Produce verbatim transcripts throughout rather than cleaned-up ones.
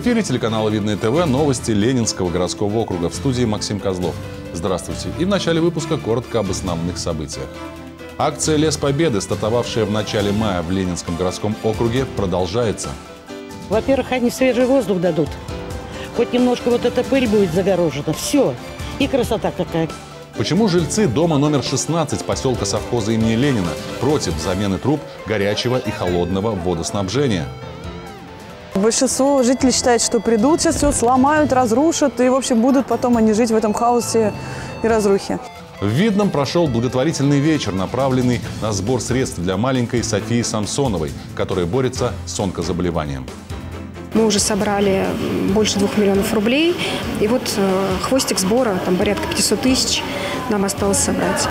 эфире телеканала Видное ТВ новости Ленинского городского округа. В студии Максим Козлов. Здравствуйте. И в начале выпуска коротко об основных событиях. Акция «Лес Победы», стартовавшая в начале мая в Ленинском городском округе, продолжается. Во-первых, они свежий воздух дадут. Хоть немножко вот эта пыль будет загорожена. Все. И красота какая. Почему жильцы дома номер шестнадцать поселка совхоза имени Ленина против замены труб горячего и холодного водоснабжения? Большинство жителей считает, что придут, сейчас все сломают, разрушат, и, в общем, будут потом они жить в этом хаосе и разрухе. В Видном прошел благотворительный вечер, направленный на сбор средств для маленькой Софии Самсоновой, которая борется с онкозаболеванием. Мы уже собрали больше двух миллионов рублей, и вот э, хвостик сбора, там порядка пятьсот тысяч, нам осталось собрать.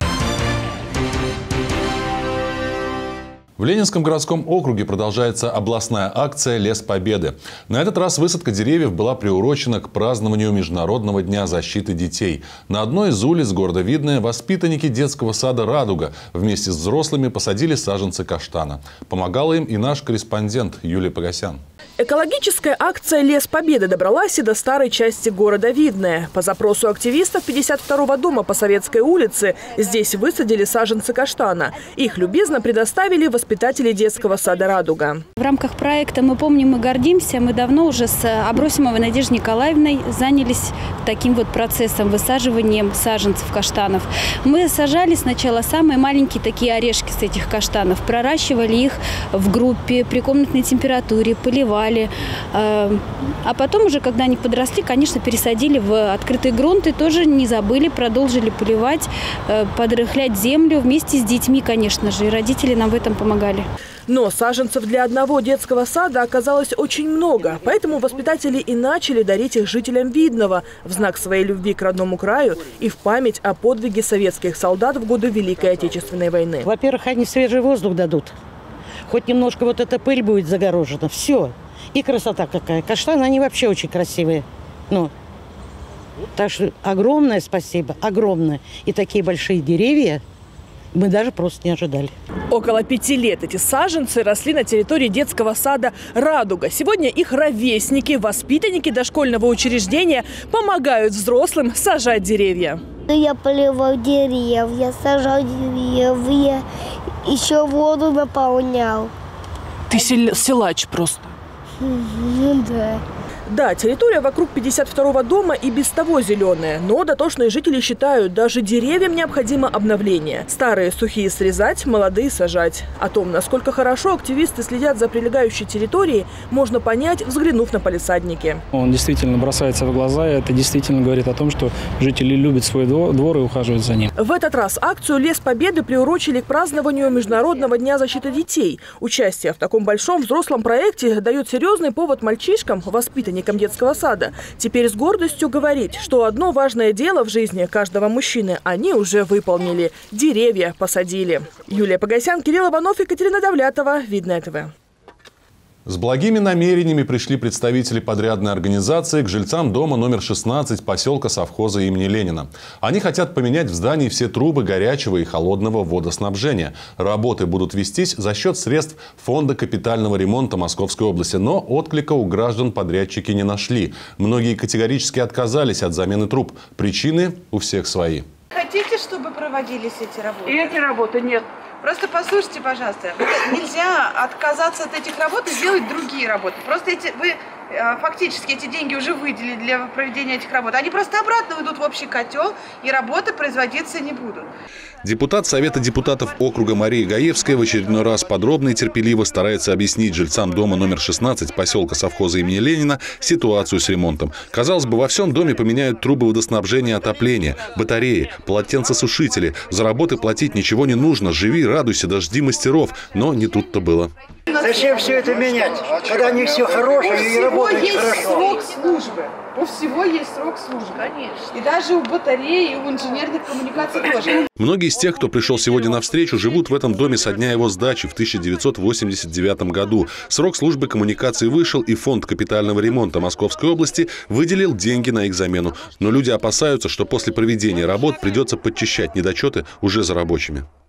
В Ленинском городском округе продолжается областная акция «Лес Победы». На этот раз высадка деревьев была приурочена к празднованию Международного дня защиты детей. На одной из улиц города Видное воспитанники детского сада «Радуга» вместе с взрослыми посадили саженцы каштана. Помогала им и наш корреспондент Юлия Погосян. Экологическая акция «Лес Победы» добралась и до старой части города Видное. По запросу активистов пятьдесят второго дома по Советской улице здесь высадили саженцы каштана. Их любезно предоставили воспитатели детского сада «Радуга». В рамках проекта «Мы помним и гордимся» мы давно уже с Абросимовой Надеждой Николаевной занялись таким вот процессом высаживанием саженцев каштанов. Мы сажали сначала самые маленькие такие орешки с этих каштанов, проращивали их в группе при комнатной температуре, поливали. А потом уже, когда они подросли, конечно, пересадили в открытый грунт и тоже не забыли, продолжили поливать, подрыхлять землю вместе с детьми, конечно же, и родители нам в этом помогали. Но саженцев для одного детского сада оказалось очень много, поэтому воспитатели и начали дарить их жителям Видного в знак своей любви к родному краю и в память о подвиге советских солдат в годы Великой Отечественной войны. Во-первых, они свежий воздух дадут. Хоть немножко вот эта пыль будет загорожена. Все. И красота какая. Каштаны, они вообще очень красивые. Ну, так что огромное спасибо, огромное. И такие большие деревья мы даже просто не ожидали. Около пяти лет эти саженцы росли на территории детского сада «Радуга». Сегодня их ровесники, воспитанники дошкольного учреждения, помогают взрослым сажать деревья. Я поливал деревья, я сажал деревья, еще воду наполнял. Ты сел силач просто. Ну да. Да, территория вокруг пятьдесят второго дома и без того зеленая, но дотошные жители считают, даже деревьям необходимо обновление. Старые сухие срезать, молодые сажать. О том, насколько хорошо активисты следят за прилегающей территорией, можно понять, взглянув на палисадники. Он действительно бросается в глаза, и это действительно говорит о том, что жители любят свой двор и ухаживают за ним. В этот раз акцию «Лес Победы» приурочили к празднованию Международного дня защиты детей. Участие в таком большом взрослом проекте дает серьезный повод мальчишкам, воспитанникам детского сада, теперь с гордостью говорить, что одно важное дело в жизни каждого мужчины они уже выполнили. Деревья посадили. Юлия Погосян, Кирилл Иванов, Екатерина Давлятова, Видное ТВ. С благими намерениями пришли представители подрядной организации к жильцам дома номер шестнадцать поселка совхоза имени Ленина. Они хотят поменять в здании все трубы горячего и холодного водоснабжения. Работы будут вестись за счет средств Фонда капитального ремонта Московской области. Но отклика у граждан подрядчики не нашли. Многие категорически отказались от замены труб. Причины у всех свои. Хотите, чтобы проводились эти работы? И эти работы нет. Просто послушайте, пожалуйста, нельзя отказаться от этих работ и делать другие работы. Просто эти, вы фактически эти деньги уже выделили для проведения этих работ. Они просто обратно уйдут в общий котел, и работы производиться не будут. Депутат Совета депутатов округа Мария Гаевская в очередной раз подробно и терпеливо старается объяснить жильцам дома номер шестнадцать поселка совхоза имени Ленина ситуацию с ремонтом. Казалось бы, во всем доме поменяют трубы водоснабжения, отопления, батареи, полотенцесушители. За работы платить ничего не нужно. Живи, радуйся, дожди мастеров. Но не тут-то было. Зачем все это менять, когда не все хорошее и работает есть хорошо? Срок службы. У всего есть срок службы. Конечно. И даже у батареи, и у инженерных коммуникаций тоже. Многие из тех, кто пришел сегодня на встречу, живут в этом доме со дня его сдачи в тысяча девятьсот восемьдесят девятом году. Срок службы коммуникаций вышел, и Фонд капитального ремонта Московской области выделил деньги на их замену. Но люди опасаются, что после проведения работ придется подчищать недочеты уже за рабочими.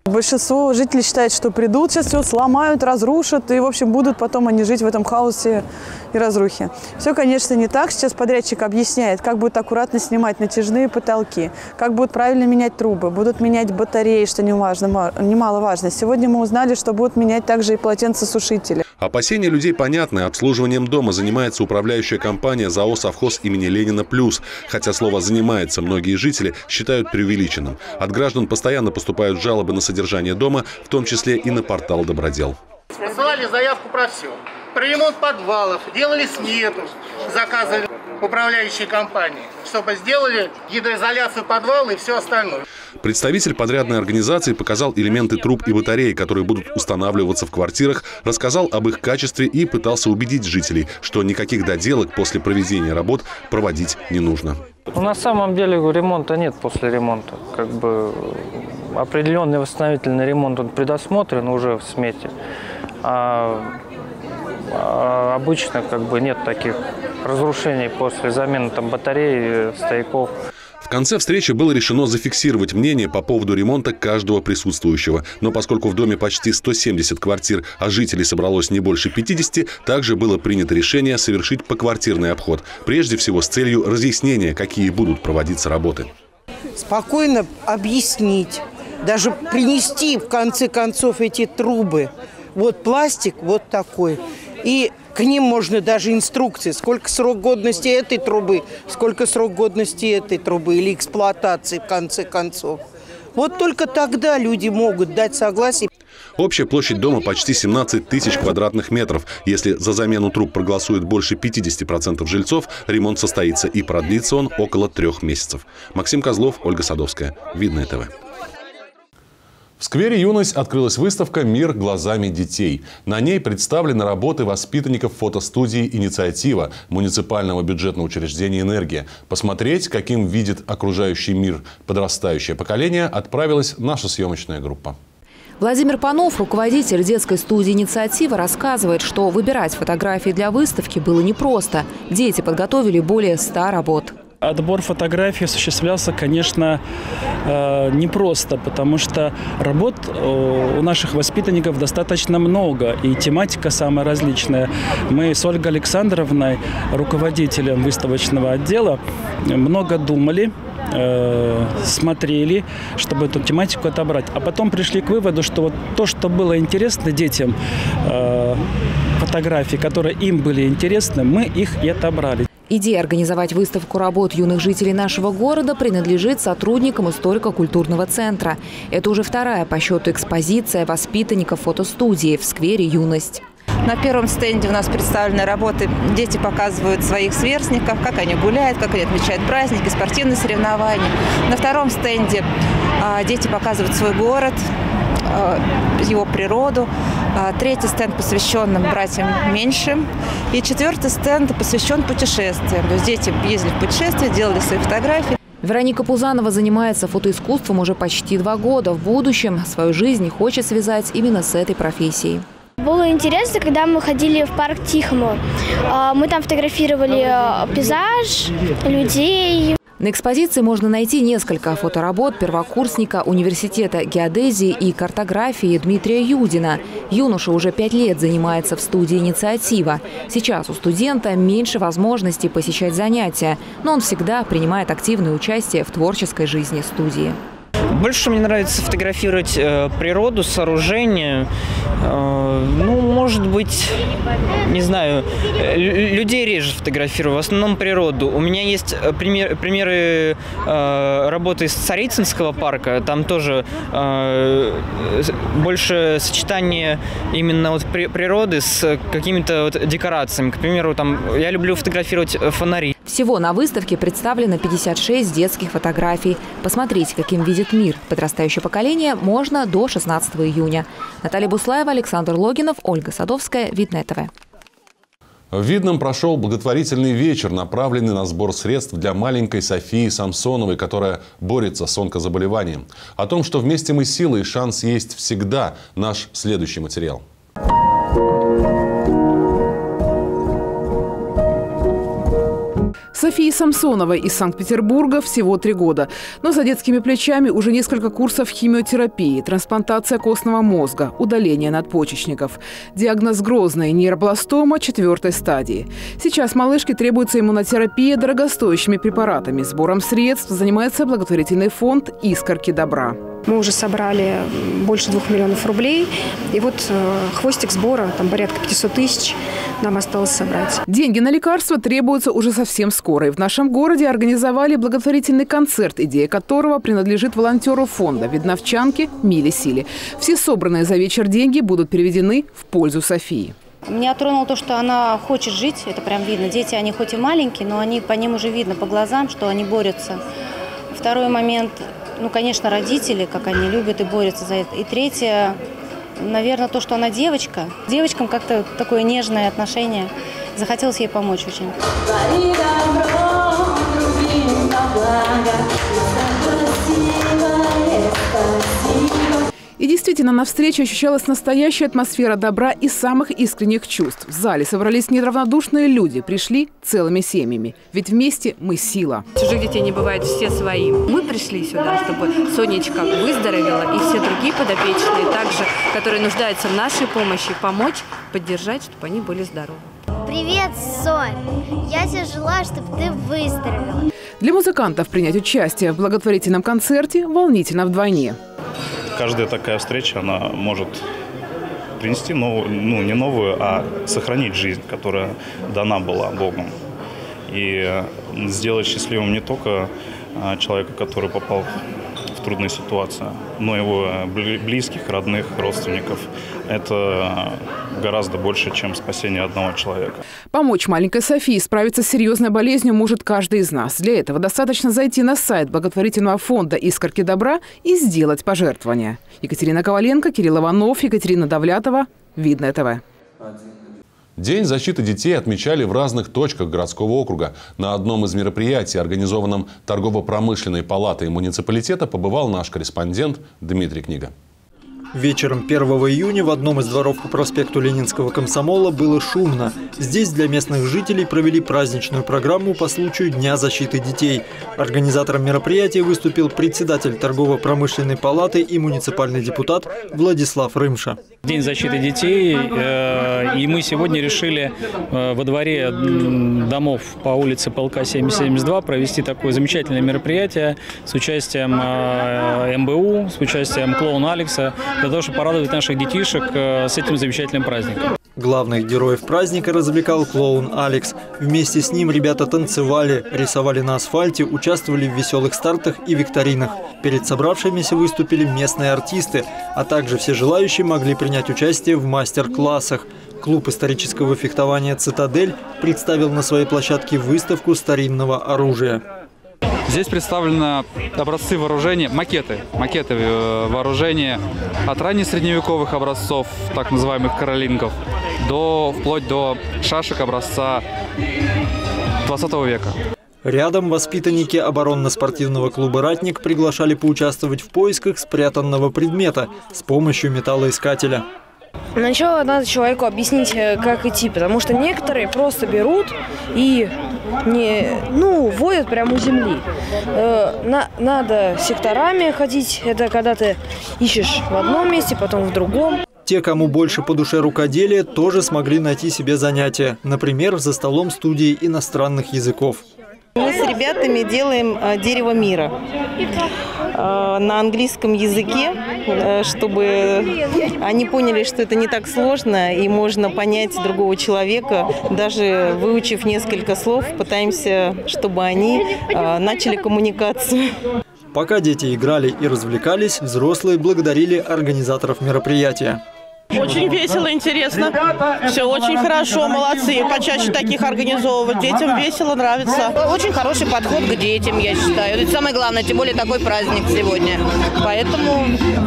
Большинство жителей считает, что придут, сейчас все сломают, разрушат, и, в общем, будут потом они жить в этом хаосе и разрухе. Все, конечно, не так. Сейчас подрядчик объясняет, как будет аккуратно снимать натяжные потолки, как будут правильно менять трубы, будут менять батареи, что немаловажно. Сегодня мы узнали, что будут менять также и полотенцесушители. Опасения людей понятны. Обслуживанием дома занимается управляющая компания ЗАО «Совхоз имени Ленина Плюс». Хотя слово «занимается» многие жители считают преувеличенным. От граждан постоянно поступают жалобы на содержание дома, в том числе и на портал «Добродел». Посылали заявку про все. Про ремонт подвалов, делали смету, заказывали управляющие компании, чтобы сделали гидроизоляцию подвала и все остальное. Представитель подрядной организации показал элементы труб и батареи, которые будут устанавливаться в квартирах, рассказал об их качестве и пытался убедить жителей, что никаких доделок после проведения работ проводить не нужно. Ну, на самом деле ремонта нет после ремонта. Как бы определенный восстановительный ремонт он предусмотрен уже в смете. А, а обычно как бы нет таких разрушений после замены там батарей, стояков. В конце встречи было решено зафиксировать мнение по поводу ремонта каждого присутствующего. Но поскольку в доме почти сто семьдесят квартир, а жителей собралось не больше пятидесяти, также было принято решение совершить поквартирный обход. Прежде всего с целью разъяснения, какие будут проводиться работы. Спокойно объяснить, даже принести в конце концов эти трубы. Вот пластик вот такой. И к ним можно даже инструкции, сколько срок годности этой трубы, сколько срок годности этой трубы или эксплуатации в конце концов. Вот только тогда люди могут дать согласие. Общая площадь дома почти семнадцать тысяч квадратных метров. Если за замену труб проголосует больше пятидесяти процентов жильцов, ремонт состоится и продлится он около трех месяцев. Максим Козлов, Ольга Садовская. Видное ТВ. В сквере «Юность» открылась выставка «Мир глазами детей». На ней представлены работы воспитанников фотостудии «Инициатива» муниципального бюджетного учреждения «Энергия». Посмотреть, каким видит окружающий мир подрастающее поколение, отправилась наша съемочная группа. Владимир Панов, руководитель детской студии «Инициатива», рассказывает, что выбирать фотографии для выставки было непросто. Дети подготовили более ста работ. Отбор фотографий осуществлялся, конечно, непросто, потому что работ у наших воспитанников достаточно много, и тематика самая различная. Мы с Ольгой Александровной, руководителем выставочного отдела, много думали, смотрели, чтобы эту тематику отобрать. А потом пришли к выводу, что вот то, что было интересно детям, фотографии, которые им были интересны, мы их и отобрали. Идея организовать выставку работ юных жителей нашего города принадлежит сотрудникам историко-культурного центра. Это уже вторая по счету экспозиция воспитанников фотостудии в сквере «Юность». На первом стенде у нас представлены работы. Дети показывают своих сверстников, как они гуляют, как они отмечают праздники, спортивные соревнования. На втором стенде дети показывают свой город, его природу. Третий стенд посвящен братьям меньшим. И четвертый стенд посвящен путешествиям. То есть дети ездили в путешествия, делали свои фотографии. Вероника Пузанова занимается фотоискусством уже почти два года. В будущем свою жизнь хочет связать именно с этой профессией. Было интересно, когда мы ходили в парк Тихому. Мы там фотографировали пейзаж, людей. На экспозиции можно найти несколько фоторабот первокурсника университета геодезии и картографии Дмитрия Юдина. Юноша уже пять лет занимается в студии «Инициатива». Сейчас у студента меньше возможностей посещать занятия, но он всегда принимает активное участие в творческой жизни студии. Больше мне нравится фотографировать э, природу, сооружения. Э, ну, может быть, не знаю, людей реже фотографирую, в основном природу. У меня есть пример, примеры э, работы из Царицынского парка. Там тоже э, больше сочетание именно вот при, природы с какими-то вот декорациями. К примеру, там я люблю фотографировать фонари. Всего на выставке представлено пятьдесят шесть детских фотографий. Посмотреть, каким видит мир подрастающее поколение, можно до шестнадцатого июня. Наталья Буслаева, Александр Логинов, Ольга Садовская. Видное ТВ. В Видном прошел благотворительный вечер, направленный на сбор средств для маленькой Софии Самсоновой, которая борется с онкозаболеванием. О том, что вместе мы сила и шанс есть всегда, наш следующий материал. Софии Самсоновой из Санкт-Петербурга всего три года. Но за детскими плечами уже несколько курсов химиотерапии, трансплантация костного мозга, удаление надпочечников. Диагноз грозный – нейробластома четвертой стадии. Сейчас малышке требуется иммунотерапия дорогостоящими препаратами. Сбором средств занимается благотворительный фонд «Искорки добра». Мы уже собрали больше двух миллионов рублей. И вот э, хвостик сбора, там порядка пятьсот тысяч, нам осталось собрать. Деньги на лекарства требуются уже совсем скоро. И в нашем городе организовали благотворительный концерт, идея которого принадлежит волонтеру фонда «Видновчанке» Миле Силе. Все собранные за вечер деньги будут переведены в пользу Софии. Меня тронуло то, что она хочет жить, это прям видно. Дети, они хоть и маленькие, но они по ним уже видно по глазам, что они борются. Второй момент, ну, конечно, родители, как они любят и борются за это. И третье, наверное, то, что она девочка. Девочкам как-то такое нежное отношение. Захотелось ей помочь очень. И действительно, на встрече ощущалась настоящая атмосфера добра и самых искренних чувств. В зале собрались неравнодушные люди, пришли целыми семьями. Ведь вместе мы сила. Чужих детей не бывает, все свои. Мы пришли сюда, чтобы Сонечка выздоровела, и все другие подопечные, также, которые нуждаются в нашей помощи, помочь, поддержать, чтобы они были здоровы. Привет, Сонь! Я тебе желаю, чтобы ты выздоровела. Для музыкантов принять участие в благотворительном концерте волнительно вдвойне. Каждая такая встреча, она может принести новую, ну не новую, а сохранить жизнь, которая дана была Богом. И сделать счастливым не только человека, который попал в трудную ситуацию, но и его близких, родных, родственников. Это гораздо больше, чем спасение одного человека. Помочь маленькой Софии справиться с серьезной болезнью может каждый из нас. Для этого достаточно зайти на сайт благотворительного фонда «Искорки добра» и сделать пожертвования. Екатерина Коваленко, Кирилл Иванов, Екатерина Давлятова. Видное ТВ. День защиты детей отмечали в разных точках городского округа. На одном из мероприятий, организованном торгово-промышленной палатой муниципалитета, побывал наш корреспондент Дмитрий Книга. Вечером первого июня в одном из дворов по проспекту Ленинского комсомола было шумно. Здесь для местных жителей провели праздничную программу по случаю Дня защиты детей. Организатором мероприятия выступил председатель торгово-промышленной палаты и муниципальный депутат Владислав Рымша. День защиты детей, и мы сегодня решили во дворе домов по улице Полка семьдесят семьдесят два провести такое замечательное мероприятие с участием эм бэ у, с участием клоуна Алекса, для того, чтобы порадовать наших детишек с этим замечательным праздником. Главных героев праздника развлекал клоун Алекс. Вместе с ним ребята танцевали, рисовали на асфальте, участвовали в веселых стартах и викторинах. Перед собравшимися выступили местные артисты, а также все желающие могли принять участие в мастер-классах. Клуб исторического фехтования «Цитадель» представил на своей площадке выставку старинного оружия. Здесь представлены образцы вооружения, макеты, макеты вооружения от раннесредневековых образцов, так называемых каролингов, до, вплоть до шашек образца двадцатого века. Рядом воспитанники оборонно-спортивного клуба «Ратник» приглашали поучаствовать в поисках спрятанного предмета с помощью металлоискателя. Сначала надо человеку объяснить, как идти, потому что некоторые просто берут и не, ну, водят прямо у земли. Э, на, надо секторами ходить, это когда ты ищешь в одном месте, потом в другом. Те, кому больше по душе рукоделие, тоже смогли найти себе занятия, например, за столом студии иностранных языков. Мы с ребятами делаем дерево мира на английском языке, чтобы они поняли, что это не так сложно и можно понять другого человека. Даже выучив несколько слов, пытаемся, чтобы они начали коммуникацию. Пока дети играли и развлекались, взрослые благодарили организаторов мероприятия. Очень весело, интересно. Все очень хорошо, молодцы. Почаще таких организовывать. Детям весело, нравится. Очень хороший подход к детям, я считаю. Это самое главное, тем более такой праздник сегодня. Поэтому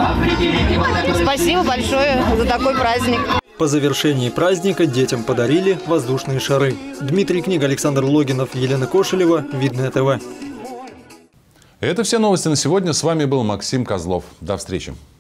спасибо большое за такой праздник. По завершении праздника детям подарили воздушные шары. Дмитрий Книга, Александр Логинов, Елена Кошелева. Видное ТВ. Это все новости на сегодня. С вами был Максим Козлов. До встречи.